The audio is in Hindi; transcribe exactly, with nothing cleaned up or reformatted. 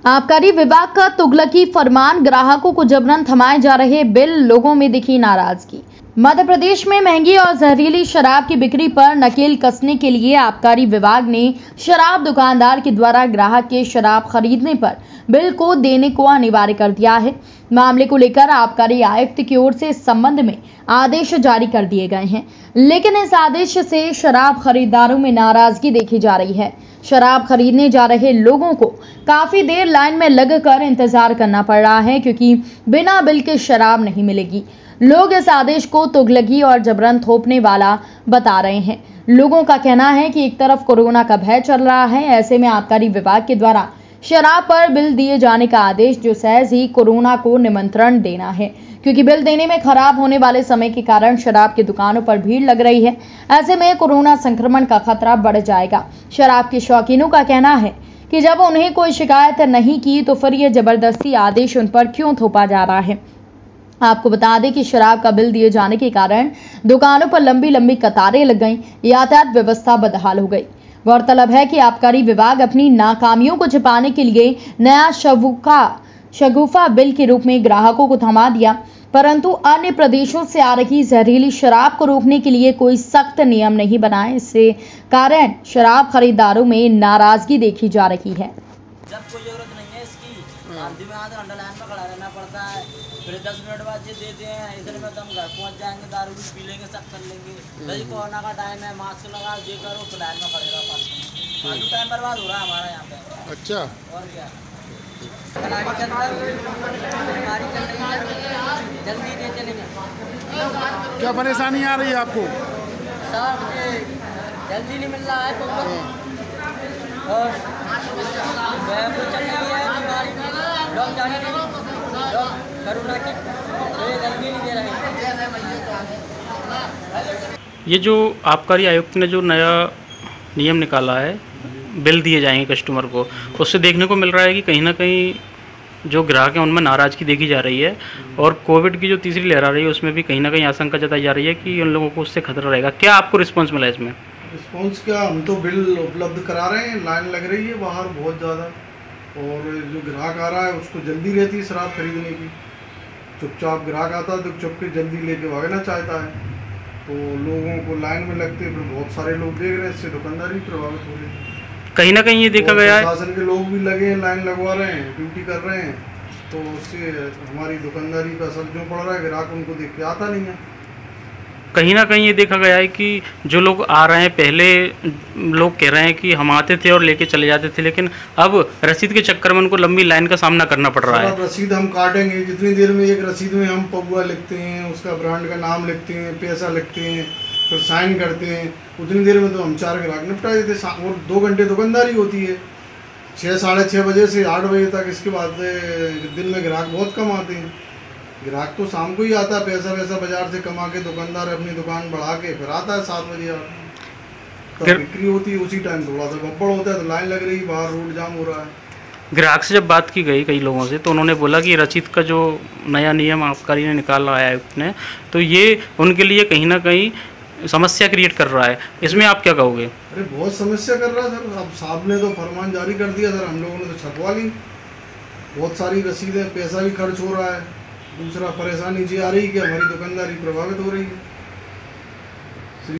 आबकारी विभाग का तुगलकी फरमान, ग्राहकों को जबरन थमाए जा रहे बिल, लोगों में दिखी नाराजगी। मध्य प्रदेश में महंगी और जहरीली शराब की बिक्री पर नकेल कसने के लिए आबकारी विभाग ने शराब दुकानदार के द्वारा ग्राहक के शराब खरीदने पर बिल को देने को अनिवार्य कर दिया है। मामले को लेकर आबकारी आयुक्त की ओर से इस संबंध में आदेश जारी कर दिए गए हैं, लेकिन इस आदेश से शराब खरीदारों में नाराजगी देखी जा रही है। शराब खरीदने जा रहे लोगों को काफी देर लाइन में लगकर इंतजार करना पड़ रहा है, क्योंकि बिना बिल के शराब नहीं मिलेगी। लोग इस आदेश को तुगलकी और जबरन थोपने वाला बता रहे हैं। लोगों का कहना है कि एक तरफ कोरोना का भय चल रहा है, ऐसे में आबकारी विभाग के द्वारा शराब पर बिल दिए जाने का आदेश जो सहज ही कोरोना को निमंत्रण देना है, क्योंकि बिल देने में खराब होने वाले समय के कारण शराब की दुकानों पर भीड़ लग रही है। ऐसे में कोरोना संक्रमण का खतरा बढ़ जाएगा। शराब के शौकीनों का कहना है कि जब उन्हें कोई शिकायत नहीं की तो फिर यह जबरदस्ती आदेश उन पर क्यों थोपा जा रहा है। आपको बता दें कि शराब का बिल दिए जाने के कारण दुकानों पर लंबी लंबी कतारें लग गईं, यातायात व्यवस्था बदहाल हो गई। गौरतलब है कि आबकारी विभाग अपनी नाकामियों को छिपाने के लिए नया शगुफा शगुफा बिल के रूप में ग्राहकों को थमा दिया, परंतु अन्य प्रदेशों से आ रही जहरीली शराब को रोकने के लिए कोई सख्त नियम नहीं बनाए। इससे कारण शराब खरीदारों में नाराजगी देखी जा रही है। जब कोई जरूरत नहीं है इसकी, आंधी में आधे घंटा लाइन में खड़ा रहना पड़ता है, फिर दस मिनट बाद ये देते हैं, इधर में हम घर पहुंच जाएंगे, दारू भी पी लेंगे, सब कर लेंगे। जैसे कोरोना का टाइम है, मास्क लगा ये करो तो लाइन में खड़े रहो, फालतू टाइम बर्बाद हो रहा है हमारा यहाँ पे। अच्छा, और क्या बीमारी चल बीमारी चल रही है, जल्दी दे चलेंगे। क्या परेशानी आ रही है आपको? सर मुझे जल्दी नहीं मिल रहा है तो और वो चल रही है बीमारी, लोग जाने कोरोना की तो ये जल्दी नहीं दे रहे। ये जो आबकारी आयुक्त ने जो नया नियम निकाला है, बिल दिए जाएंगे कस्टमर को, उससे देखने को मिल रहा है कि कहीं ना कहीं जो ग्राहक हैं उनमें नाराज़गी देखी जा रही है, और कोविड की जो तीसरी लहर आ रही है उसमें भी कहीं ना कहीं आशंका जताई जा रही है कि उन लोगों को उससे खतरा रहेगा। क्या आपको रिस्पॉन्स मिला इसमें? रिस्पॉन्स क्या, हम तो बिल उपलब्ध करा रहे हैं, लाइन लग रही है बाहर बहुत ज़्यादा, और जो ग्राहक आ रहा है उसको जल्दी रहती है शराब खरीदने की। चुपचाप ग्राहक आता है तो चुप के जल्दी लेके भागना चाहता है, तो लोगों को लाइन में लगते फिर बहुत सारे लोग देख रहे हैं, इससे दुकानदारी प्रभावित हो रही है। कहीं ना कहीं ये देखा गया है शासन के लोग भी लगे हैं, लाइन लगवा रहे हैं, ड्यूटी कर रहे हैं, तो उससे हमारी दुकानदारी का असर जो पड़ रहा है, ग्राहक उनको देख के आता नहीं है। कहीं ना कहीं ये देखा गया है कि जो लोग आ रहे हैं, पहले लोग कह रहे हैं कि हम आते थे और लेके चले जाते थे, लेकिन अब रसीद के चक्कर में उनको लंबी लाइन का सामना करना पड़ रहा है। रसीद हम काटेंगे, जितनी देर में एक रसीद में हम पौवा लिखते हैं, उसका ब्रांड का नाम लिखते हैं, पैसा लिखते हैं, फिर साइन करते हैं, उतनी देर में तो हम चार ग्राहक निपटा देते हैं। और दो घंटे दुकानदारी होती है, छः साढ़े छः बजे से आठ बजे तक। इसके बाद दिन में ग्राहक बहुत कम आते हैं, ग्राहक तो शाम को ही आता है, पैसा वैसा बाजार से कमा के दुकानदार अपनी दुकान बढ़ा के फिर आता है सात बजे आता है, बिक्री होती है। उसी टाइम थोड़ा सा गड़बड़ होता है तो लाइन लग रही है, बाहर रोड जाम हो रहा है। ग्राहक से जब बात की गई कई लोगों से, तो उन्होंने बोला कि रसीद का जो नया नियम आबकारी ने निकाला है आयुक्त ने, तो ये उनके लिए कहीं ना कहीं समस्या क्रिएट कर रहा है। इसमें आप क्या कहोगे? अरे बहुत समस्या कर रहा है सर। अब साहब ने तो फरमान जारी कर दिया सर, हम लोगों ने तो छपवा ली, बहुत सारी रसीदें, पैसा भी खर्च हो रहा है। दूसरा परेशानी ये आ रही है कि हमारी दुकानदारी प्रभावित हो रही है।